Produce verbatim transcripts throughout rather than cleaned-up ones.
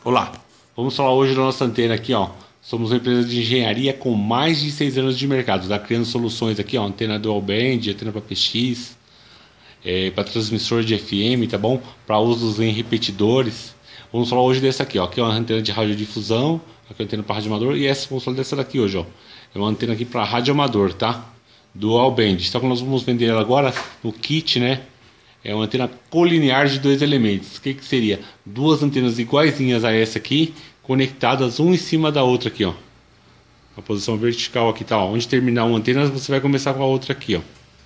Olá, vamos falar hoje da nossa antena aqui, ó. Somos uma empresa de engenharia com mais de seis anos de mercado, tá criando soluções aqui, ó, antena dual band, antena para P X, é, para transmissor de F M, tá bom? Para usos em repetidores. Vamos falar hoje dessa aqui, ó. Aqui é uma antena de radiodifusão, aqui é uma antena para rádio amador e essa vamos falar dessa daqui hoje, ó. É uma antena aqui para rádio amador, tá? Dual band. Só que nós vamos vender ela agora no kit, né? É uma antena colinear de dois elementos. O que, que seria? Duas antenas iguaizinhas a essa aqui, conectadas uma em cima da outra aqui, ó. A posição vertical aqui, tá? Ó. Onde terminar uma antena, você vai começar com a outra aqui, ó.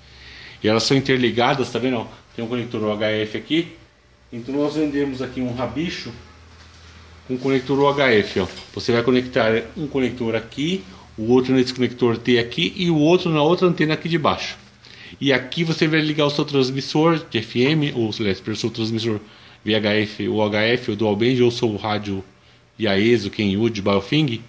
E elas são interligadas, tá vendo? Ó? Tem um conector U H F aqui. Então nós vendemos aqui um rabicho com conector U H F, ó. Você vai conectar um conector aqui, o outro nesse conector T aqui e o outro na outra antena aqui de baixo. E aqui você vai ligar o seu transmissor de F M, ou o seu transmissor V H F, U H F, ou Dual Band, ou seu rádio de A E S O, Kenwood, de Biofing.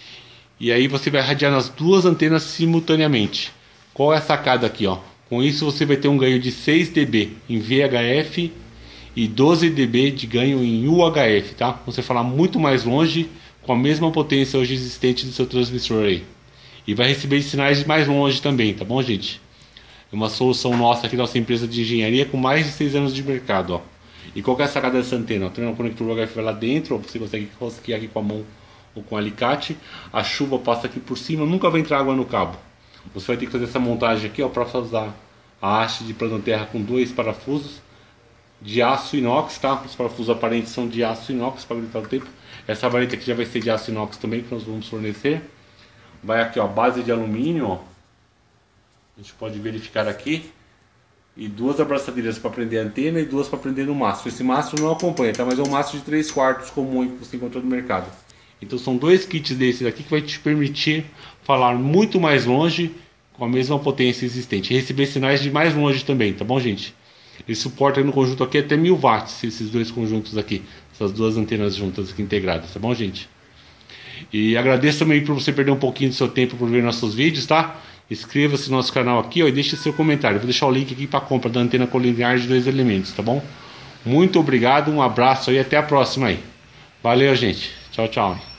E aí você vai radiar nas duas antenas simultaneamente. Qual é a sacada aqui, ó? Com isso você vai ter um ganho de seis decibéis em V H F e doze decibéis de ganho em U H F, tá? Você falar muito mais longe com a mesma potência hoje existente do seu transmissor aí. E vai receber sinais de mais longe também, tá bom, gente? É uma solução nossa aqui da nossa empresa de engenharia com mais de seis anos de mercado, ó. E qual que é a sacada dessa antena? Tem um conector U H F lá dentro, ó, você consegue rosquear aqui com a mão ou com alicate. A chuva passa aqui por cima, nunca vai entrar água no cabo. Você vai ter que fazer essa montagem aqui, ó, para usar a haste de plano terra com dois parafusos de aço inox, tá? Os parafusos aparentes são de aço inox para aguentar o tempo. Essa vareta aqui já vai ser de aço inox também, que nós vamos fornecer. Vai aqui, ó, base de alumínio, ó. A gente pode verificar aqui. E duas abraçadeiras para prender a antena e duas para prender no mastro. Esse mastro não acompanha, tá? Mas é um mastro de três quartos comum que você encontra no mercado. Então são dois kits desses aqui que vai te permitir falar muito mais longe com a mesma potência existente. E receber sinais de mais longe também, tá bom, gente? Ele suporta no conjunto aqui até mil watts, esses dois conjuntos aqui. Essas duas antenas juntas aqui integradas, tá bom, gente? E agradeço também por você perder um pouquinho do seu tempo por ver nossos vídeos, tá? Inscreva-se no nosso canal aqui, ó, e deixe seu comentário. Vou deixar o link aqui para compra da antena colinear de dois elementos, tá bom? Muito obrigado, um abraço e até a próxima aí. Valeu, gente. Tchau, tchau.